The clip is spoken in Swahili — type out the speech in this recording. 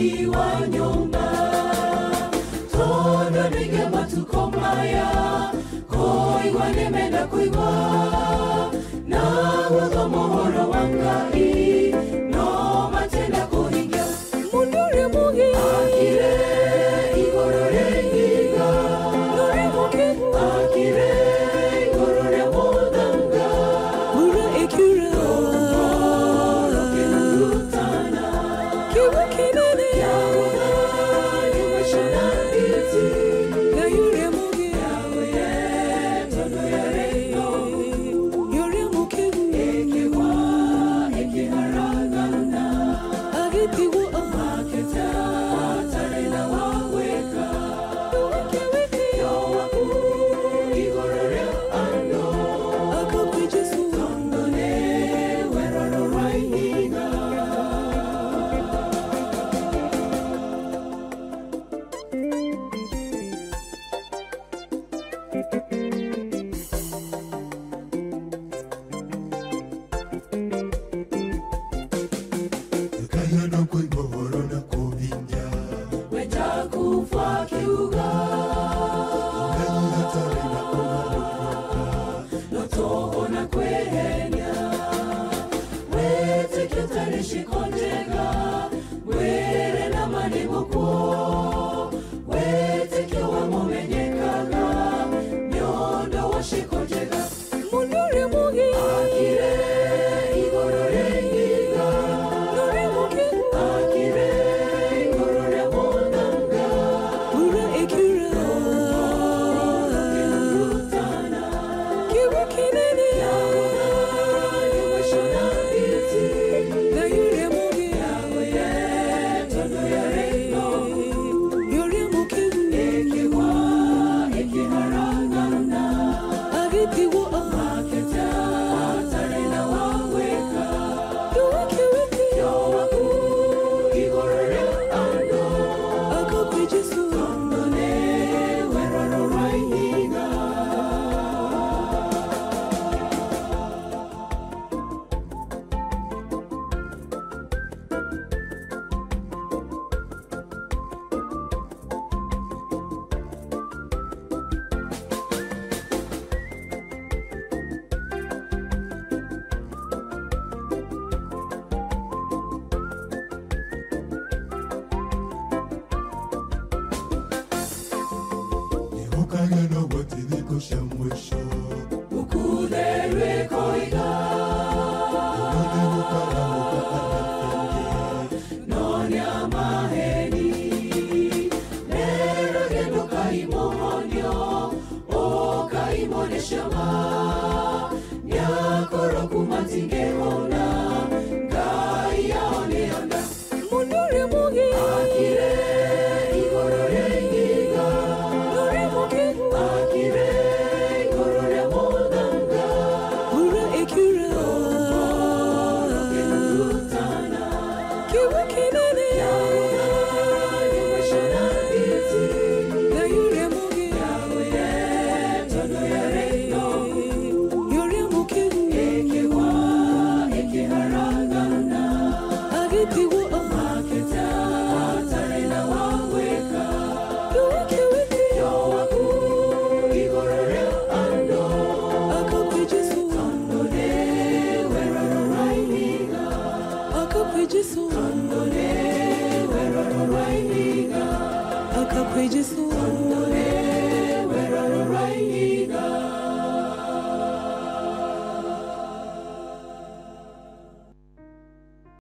iwa nyumba tondo nige matukomaya koi wanemenda kuiwa na wago mohoro wangai no matenda kuhinga mundure mugi akire igorore higa nore mugi akire igorore modanga mura ekura rokenutana kiwa kinene yawa yumashana iti na yure mugi yawe tono yare no yure mugi ekewa ekeharagana agitiwa amaketa tarena waweka yowaku igorore ando akakwe Jesu tondone weroro raihiga kaya no koi mohoro na kubinja weta kufa kiuga ngai hatari na kumaruka notoho na kwehenya wete kiotari shikonjega were na manibuko wete kiwa momenyekaga nyondo wa shikonjega mundure mugi akire igorore higa nore mugi akire igorore modanga ura ekura rokenutana kiwa kinene yawa yumashana iti na yure mugi yawe tono yare no yure mugi ekewa ekeharagana agitiwa amaketa tarena waweka yowaku igorore ando akakwe Jesu tondone weroro raihiga kaya no watiliko shamwisho ukuderwe koiga nani mukara mukara nonya maheni lero gendo kaimonyo o kaimone shama nyakoro kumatingeona ngai yaoneona mundure mugi akire igorore higa nore mugi akire igorore modanga ura ekura rokenutana kiwa kinene yawa yumashana iti na yure mugi yawe tono yare no yure mugi ekewa ekeharagana agitiwa amaketa tarena waweka yowaku igorore ando akakwe Jesu tondone weroro raihiga akakwe Jesu tondone weroro raihiga akakwe Jesu tondone